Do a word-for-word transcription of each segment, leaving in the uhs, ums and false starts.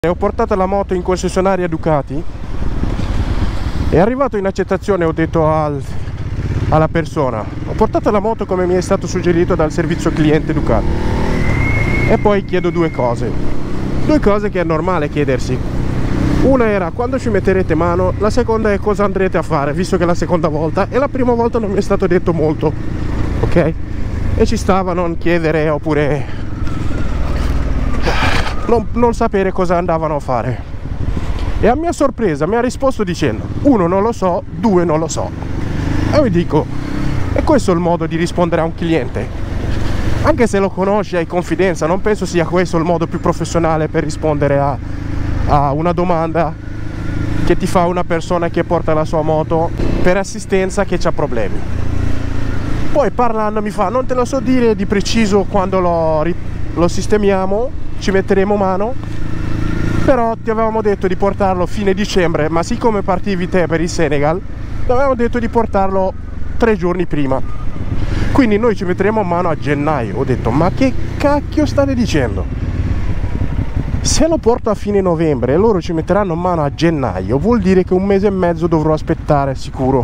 Ho portato la moto in concessionaria Ducati, è arrivato in accettazione, ho detto al, alla persona, ho portato la moto come mi è stato suggerito dal servizio cliente Ducati, e poi chiedo due cose, due cose che è normale chiedersi. Una era quando ci metterete mano, la seconda è cosa andrete a fare, visto che è la seconda volta, e la prima volta non mi è stato detto molto, ok? E ci stava non chiedere oppure Non, non sapere cosa andavano a fare, e a mia sorpresa mi ha risposto dicendo uno non lo so, due non lo so. E io dico, e questo è il modo di rispondere a un cliente? Anche se lo conosci, hai confidenza, non penso sia questo il modo più professionale per rispondere a, a una domanda che ti fa una persona che porta la sua moto per assistenza, che ha problemi. Poi parlando mi fa, non te lo so dire di preciso quando lo, lo sistemiamo, ci metteremo mano, però ti avevamo detto di portarlo fine dicembre, ma siccome partivi te per il Senegal, ti avevamo detto di portarlo tre giorni prima, quindi noi ci metteremo mano a gennaio. Ho detto, ma che cacchio state dicendo? Se lo porto a fine novembre e loro ci metteranno mano a gennaio, vuol dire che un mese e mezzo dovrò aspettare sicuro,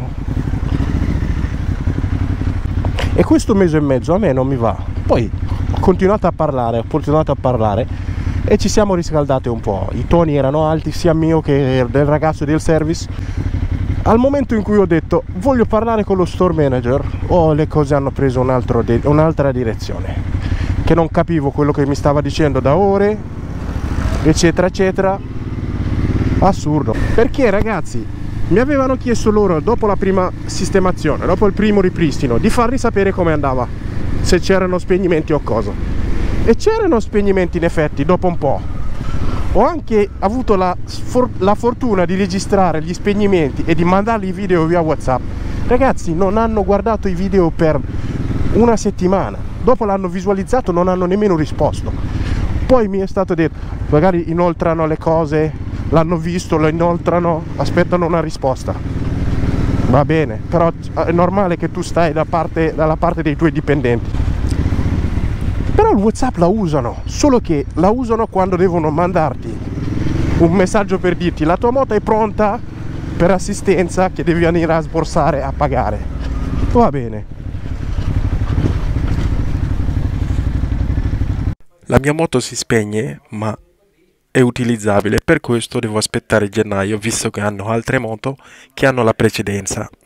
e questo mese e mezzo a me non mi va. Poi ho continuato a parlare, ho continuato a parlare e ci siamo riscaldati un po', i toni erano alti sia mio che del ragazzo del service. Al momento in cui ho detto voglio parlare con lo store manager, oh, le cose hanno preso un altro un'altra direzione, che non capivo quello che mi stava dicendo da ore, eccetera eccetera. Assurdo, perché ragazzi mi avevano chiesto loro dopo la prima sistemazione, dopo il primo ripristino, di farli sapere come andava, se c'erano spegnimenti o cosa, e c'erano spegnimenti in effetti. Dopo un po' ho anche avuto la, for la fortuna di registrare gli spegnimenti e di mandarli i video via WhatsApp. Ragazzi, non hanno guardato i video per una settimana, dopo l'hanno visualizzato, non hanno nemmeno risposto. Poi mi è stato detto magari inoltrano le cose, l'hanno visto, lo inoltrano, aspettano una risposta. Va bene, però è normale che tu stai da parte, dalla parte dei tuoi dipendenti. Però il WhatsApp la usano, solo che la usano quando devono mandarti un messaggio per dirti la tua moto è pronta per assistenza, che devi venire a sborsare a pagare. Va bene. La mia moto si spegne, ma è utilizzabile, per questo devo aspettare gennaio, visto che hanno altre moto che hanno la precedenza.